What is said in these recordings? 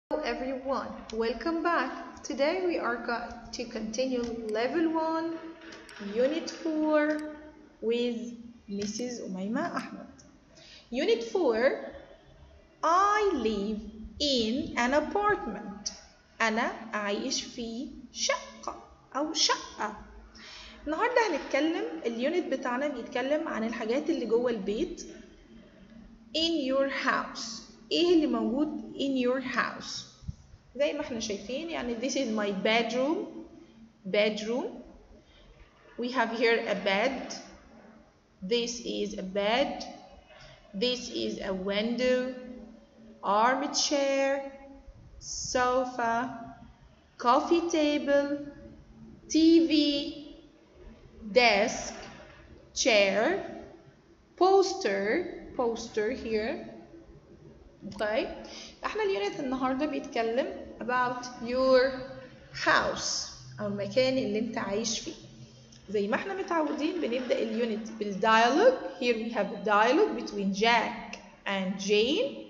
Hello everyone, welcome back. Today we are going to continue level 1, unit 4 with Mrs. Umayma Ahmed. Unit 4, I live in an apartment. أنا عايش في شقة أو شقة. النهاردة هنتكلم اليونت بتاعنا بيتكلم عن الحاجات اللي جوه البيت. In your house. ايه اللي موجود in your house؟ زي ما احنا شايفين يعني this is my bedroom. We have here a bed. This is a bed. This is a window, armchair, sofa, coffee table, TV, desk, chair, poster here. Okay. احنا اليونت النهارده بيتكلم about your house او المكان اللي انت عايش فيه. زي ما احنا متعودين بنبدأ اليونت بالديالوج. Here we have a dialogue between Jack and Jane.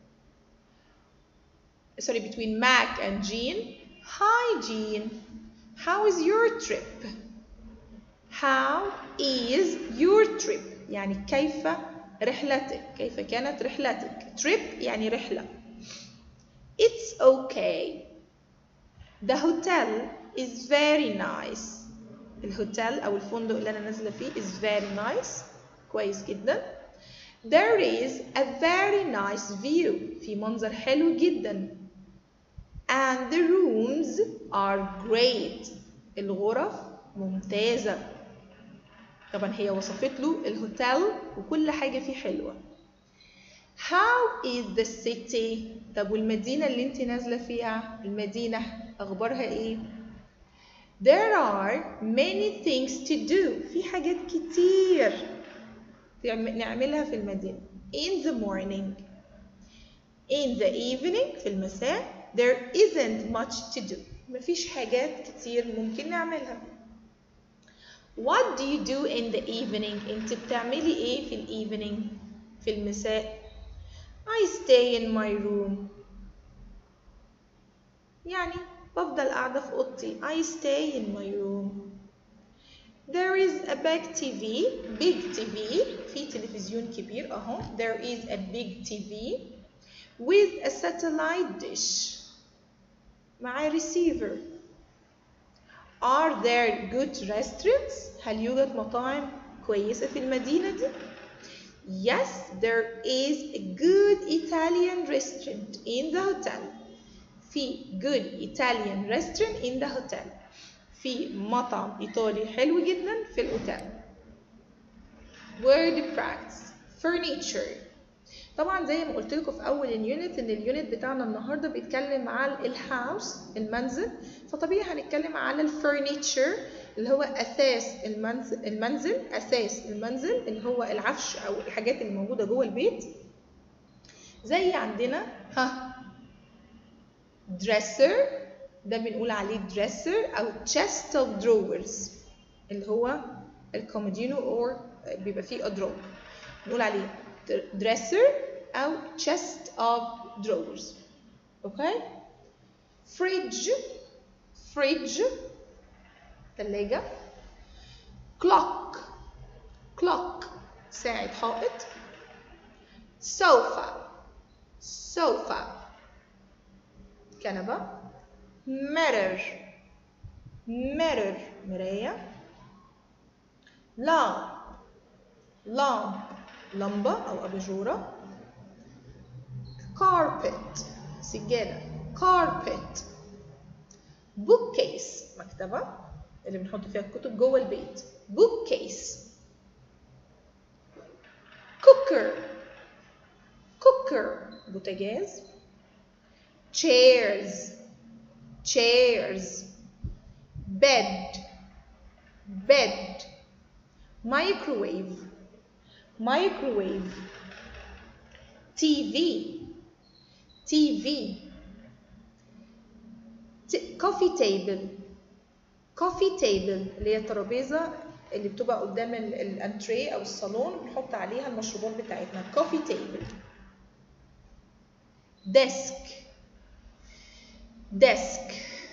Sorry, between Mac and Jean. Hi Jean, how is your trip? How is your trip؟ يعني كيف رحلتك؟ كيف كانت رحلتك؟ Trip يعني رحلة. It's okay. The hotel is very nice. الهوتيل أو الفندق اللي أنا نازلة فيه is very nice. كويس جدا. There is a very nice view. في منظر حلو جدا. And the rooms are great. الغرف ممتازة. طبعا هي وصفت له الهوتيل وكل حاجة فيه حلوة. How is the city؟ طب والمدينة اللي انت نازلة فيها، المدينة أخبارها إيه؟ There are many things to do. في حاجات كتير نعملها في المدينة. In the morning. In the evening في المساء. There isn't much to do. مفيش حاجات كتير ممكن نعملها. What do you do in the evening؟ انت بتعملي ايه في evening؟ في المساء. I stay in my room. يعني بفضل قاعدة في أوضتي. I stay in my room. There is a big TV. في تلفزيون كبير أهو. There is a big TV with a satellite dish. مع receiver. Are there good restaurants؟ هل يوجد مطاعم كويسة في المدينة دي؟ Yes, there is a good Italian restaurant in the hotel. في good Italian restaurant in the hotel. في مطعم إيطالي حلو جدا في الأوتيل. Word practice. Furniture. طبعا زي ما قلت لكم في أول اليونت إن اليونت بتاعنا النهارده بيتكلم على الهاوس المنزل، فطبيعي هنتكلم على الفurniture اللي هو أساس المنزل اللي هو العفش أو الحاجات اللي موجودة جوه البيت. زي عندنا dresser، ده بنقول عليه dresser أو chest of drawers اللي هو الكومودينو أو بيبقى فيه أدراج، بنقول عليه dresser أو chest of drawers. أوكي. fridge ثلاجة. clock ساعة حائط. sofa كنبة. mirror مراية. lamp لمبة أو أباجورة. carpet سجادة. carpet. bookcase مكتبة اللي بنحط فيها الكتب جوه البيت. bookcase. cooker بوتاجاز. chairs bed microwave TV coffee table اللي هي الترابيزة اللي بتبقى قدام الانتريه او الصالون بنحط عليها المشروبات بتاعتنا. coffee table. desk desk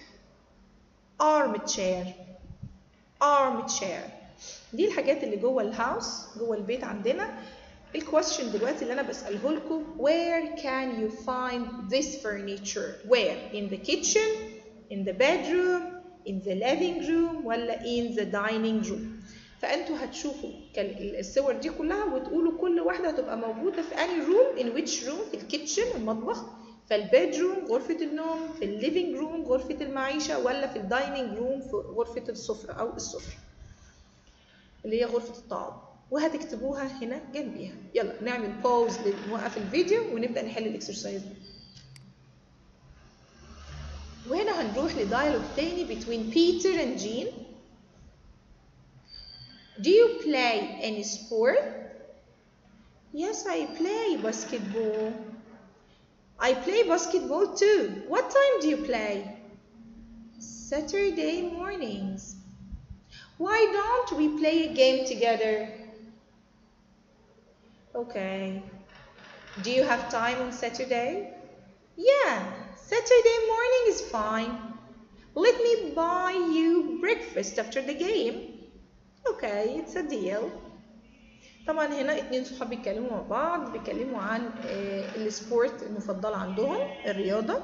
armchair armchair. دي الحاجات اللي جوه الهاوس جوه البيت عندنا. الكويستشن دلوقتي اللي انا بساله لكم where can you find this furniture؟ where؟ in the kitchen, in the bedroom, in the living room ولا in the dining room؟ فانتوا هتشوفوا الصور دي كلها وتقولوا كل واحده هتبقى موجوده في انهي روم. in which room؟ في الكيتشن المطبخ، في البيدروم غرفه النوم، في الليفينج روم غرفه المعيشه، ولا في الدايننج روم في غرفه السفره او السفره اللي هي غرفه الطعام، وهتكتبوها هنا جنبيها. يلا نعمل باوز نوقف الفيديو ونبدا نحل الاكسرسايز ده. وهنا هنروح لدايلوج تاني between Peter and Jean. Do you play any sport? Yes, I play basketball. I play basketball too. What time do you play? Saturday mornings. Why don't we play a game together? Okay. Do you have time on Saturday? Yeah, Saturday morning is fine. Let me buy you breakfast after the game. Okay, it's a deal. طبعا هنا اتنين صحاب بيتكلموا مع بعض، بيتكلموا عن السبورت المفضلة عندهم، الرياضة،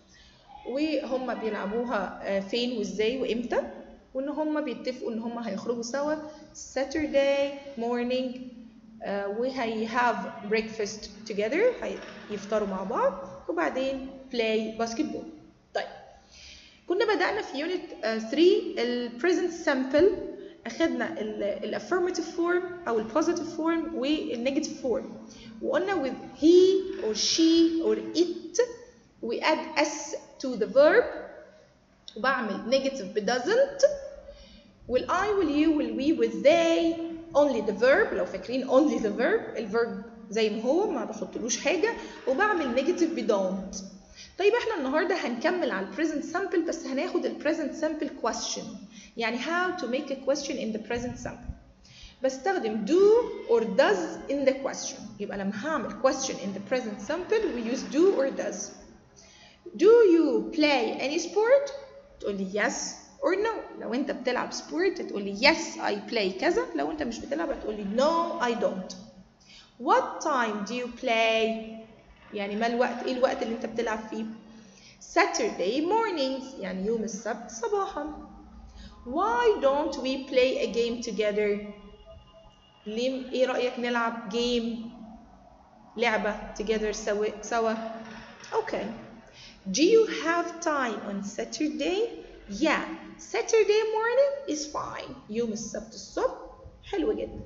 وهم بيلعبوها فين وازاي وامتى، وان هم بيتفقوا ان هم هيخرجوا سوا Saturday morning وهي have breakfast together، هيفطروا مع بعض وبعدين play basketball. طيب كنا بدأنا في يونت 3 ال present simple، أخذنا ال affirmative form أو ال positive form وال negative form، وقلنا with he or she or it we add s to the verb وبعمل negative ب doesn't، وال I وال you وال we with they only the verb. لو فاكرين only the verb، الverb زي ما هو ما بحطلوش حاجة، وبعمل negative ب don't. طيب احنا النهارده هنكمل على present simple بس هناخد ال present simple question، يعني how to make a question in the present simple. بستخدم do or does in the question. يبقى لما هعمل question in the present simple we use do or does. Do you play any sport؟ تقولي yes or no. لو انت بتلعب sport هتقولي yes I play كذا، لو انت مش بتلعب هتقولي no I don't. What time do you play؟ يعني ما الوقت، ايه الوقت اللي انت بتلعب فيه؟ Saturday mornings، يعني يوم السبت صباحا. Why don't we play a game together؟ ليه، ايه رأيك نلعب game، لعبة together سوا؟ Okay. Do you have time on Saturday؟ Yeah, Saturday morning is fine. يوم السبت الصبح حلو جدا.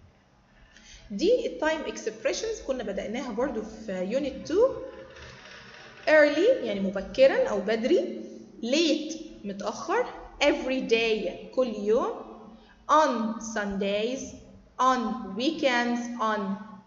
دي التايم اكسبريشنز كنا بدأناها برضو في يونت 2. early يعني مبكرا أو بدري، late متأخر، every day كل يوم، on Sundays، on weekends، on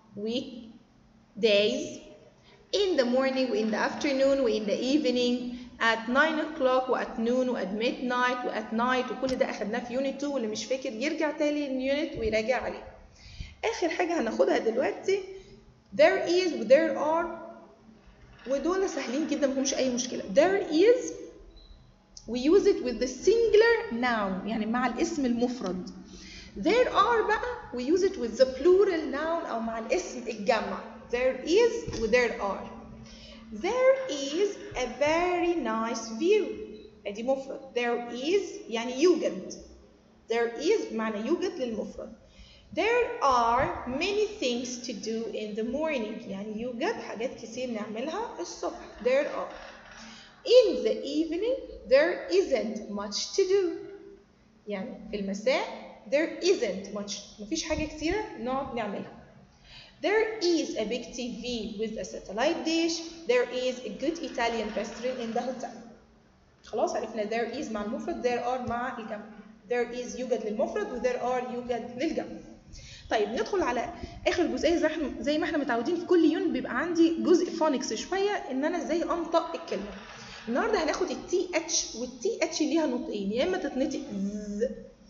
weekdays، in the morning و in the afternoon و in the evening، at 9 o'clock و at noon و at midnight و at night، وكل ده أخدناه في يونت 2. واللي مش فاكر يرجع تاني اليونت ويراجع عليه. آخر حاجة هناخدها دلوقتي there is و there are، ودول سهلين جدا مفهمش أي مشكلة. there is we use it with the singular noun، يعني مع الاسم المفرد. there are بقى we use it with the plural noun أو مع الاسم الجمع. there is و there are. there is a very nice view، ادي مفرد. there is يعني يوجد، there is بمعنى يوجد للمفرد. There are many things to do in the morning، يعني يوجد حاجات كتير نعملها الصبح. There are. In the evening there isn't much to do، يعني في المساء there isn't much، مفيش حاجة كتيرة نقعد نعملها. There is a big TV with a satellite dish. There is a good Italian restaurant in the hotel. خلاص عرفنا there is مع المفرد، there are مع الجمع. There is يوجد للمفرد و there are يوجد للجمع. طيب ندخل على اخر جزئيه. زي ما احنا متعودين في كل يوم بيبقى عندي جزء فونكس شويه، ان انا ازاي انطق الكلمه. النهارده هناخد التي اتش، والتي اتش ليها نطقين، يا اما تتنطق ز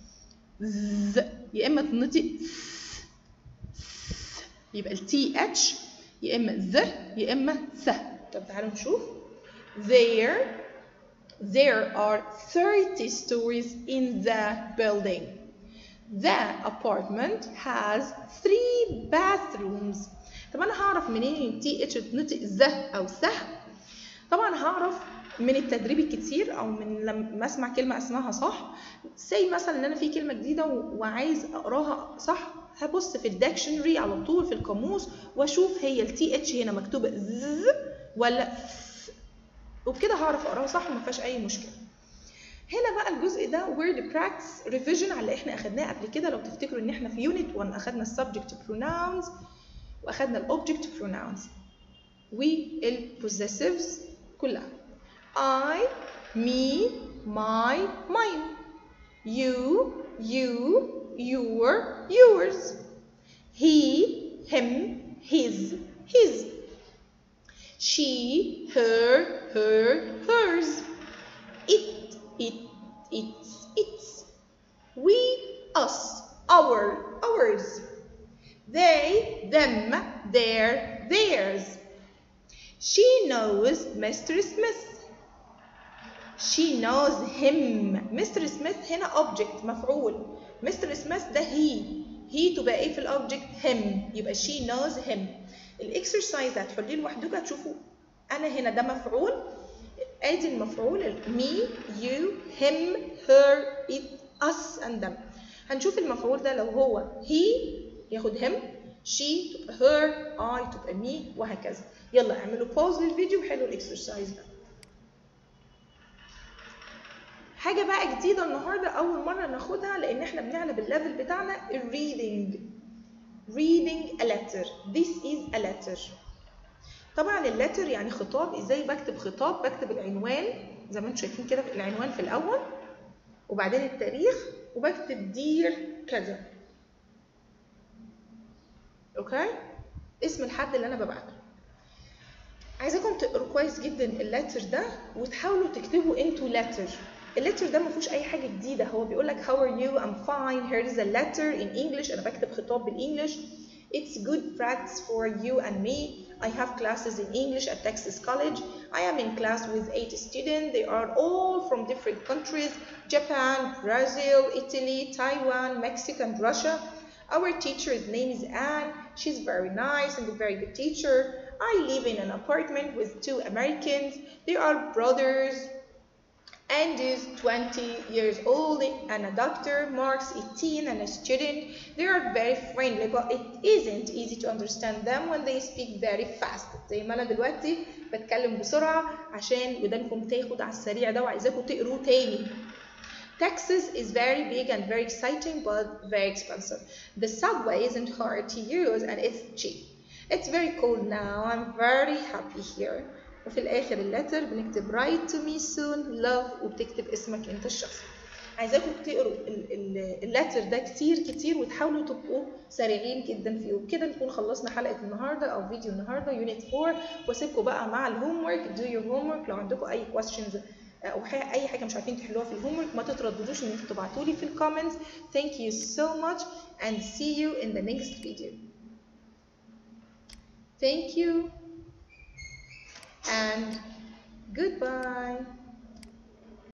ز، يا اما تتنطق س. يبقى التي اتش يا اما ز يا اما س. طب تعالوا نشوف. there There are 30 stories in the building. The apartment has 3 bathrooms. طب أنا هعرف منين تي اتش تنطق ذا أو ثه؟ طبعا هعرف من التدريب الكتير أو من لما أسمع كلمة أسمعها صح. زي مثلا إن أنا في كلمة جديدة وعايز أقراها صح، هبص في الديكشنري على طول في القاموس وأشوف هي التي اتش هنا مكتوبة ذ ولا ث، وبكده هعرف أقراها صح وما فيهاش أي مشكلة. هنا بقى الجزء ده word practice revision على اللي احنا اخدناه قبل كده. لو تفتكروا ان احنا في unit 1 اخدنا ال subject pronouns واخدنا ال object pronouns وال possessives كلها. I, me, my, mine. You, your, yours. He, him, his. She, her, hers. It's. We, us, ours. They, them, theirs. She knows Mr. Smith. She knows him. Mr. Smith هنا object مفعول. Mr. Smith ده he تبقى ايه في الأوبجكت؟ him. يبقى she knows him. الاكسرسايز ده هتحليه لوحدك هتشوفوا أنا هنا ده مفعول. ادي المفعول me, you, him, her, it, us and them. هنشوف المفعول ده لو هو he ياخد him، she تبقى her، I تبقى me وهكذا. يلا اعملوا pause للفيديو وحلوا الاكسرسايز ده. حاجة بقى جديدة النهاردة أول مرة ناخدها لأن احنا بنعلى بالليفل بتاعنا reading a letter. This is a letter. طبعا اللتر يعني خطاب. ازاي بكتب خطاب؟ بكتب العنوان زي ما انتم شايفين كده، العنوان في الاول وبعدين التاريخ وبكتب دير كذا. اوكي، اسم الحد اللي انا ببعته. عايزاكم تقروا كويس جدا اللتر ده وتحاولوا تكتبوا انتوا لتر. اللتر ده ما فيهوش اي حاجه جديده، هو بيقول لك how are you I'm fine here is a letter in English. انا بكتب خطاب بالانجلش. It's good practice for you and me. I have classes in English at Texas College. I am in class with 8 students. They are all from different countries: Japan, Brazil, Italy, Taiwan, Mexico, and Russia. Our teacher's name is Anne. She's very nice and a very good teacher. I live in an apartment with 2 Americans. They are brothers. Andy is 20 years old and a doctor. Mark's 18 and a student. They are very friendly, but it isn't easy to understand them when they speak very fast. زي ما أنا دلوقتي بتكلم بسرعة عشان ودانكم تاخد على السريع ده وعايزاكم تقروا تاني. Texas is very big and very exciting, but very expensive. The subway isn't hard to use and it's cheap. It's very cold now. I'm very happy here. وفي الآخر اللتر بنكتب write to me soon love وبتكتب اسمك أنت الشخصي. عايزاكم تقروا اللتر ده كتير وتحاولوا تبقوا سريعين جدا فيه. وبكده نكون خلصنا حلقة النهاردة أو فيديو النهاردة يونت 4. واسيبكم بقى مع الهوم ورك. do your homework. لو عندكم أي questions أو أي حاجة مش عارفين تحلوها في الهوم ورك ما تترددوش إن انتوا تبعتوا لي في الكومنتس. Thank you so much and see you in the next video. Thank you and goodbye.